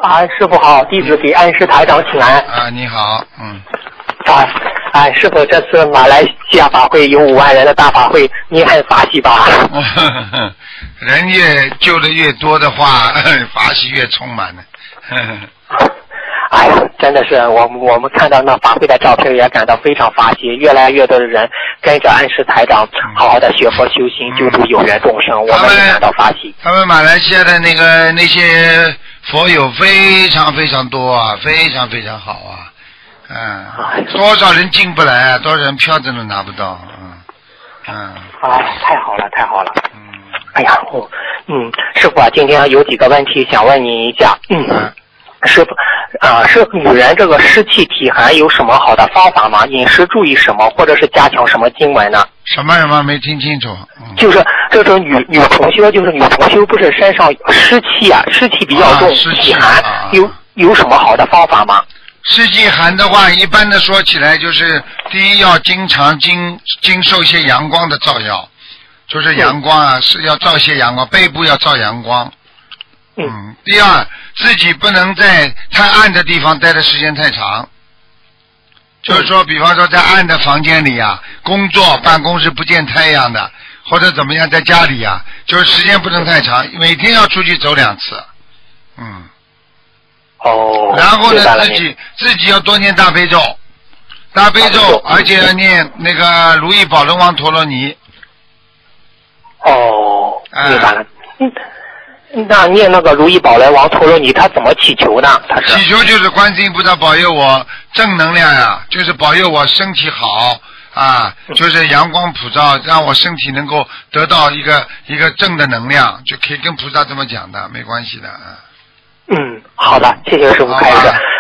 师傅好，弟子给安师台长请安。 你好， 师傅，这次马来西亚法会有5万人的大法会，您很法喜吧？ 人越救的越多的话，法喜越充满了。 哎呀，真的是我们看到那法会的照片也感到非常法喜，越来越多的人跟着安师台长好好的学佛修心，救度有缘众生，我们也感到法喜。 他们马来西亚的那些佛友非常非常多啊，非常非常好啊。多少人进不来啊，多少人票证都拿不到。 太好了，太好了。哎呀，师傅啊，今天有几个问题想问您一下。师傅是女人这个湿气体寒有什么好的方法吗？饮食注意什么，或者是加强什么经文呢？ 什么没听清楚。 就是这种女同修，不是身上湿气比较重，体寒有什么好的方法吗？ 湿气寒的话，一般的说起来就是，第一要经常经受一些阳光的照耀，就是阳光是要照些阳光，背部要照阳光。第二，自己不能在太暗的地方待的时间太长，就是说，比方说在暗的房间里工作办公室不见太阳的，或者怎么样，在家里就是时间不能太长，每天要出去走2次。然后呢，自己要多念大悲咒，而且要念那个如意宝轮王陀罗尼。 明白了。那念那个如意宝来王陀罗尼，他怎么祈求呢？ 祈求就是观世音菩萨保佑我正能量就是保佑我身体好就是阳光普照，让我身体能够得到一个正的能量，就可以跟菩萨这么讲的，没关系的。 好的，谢谢师傅开示。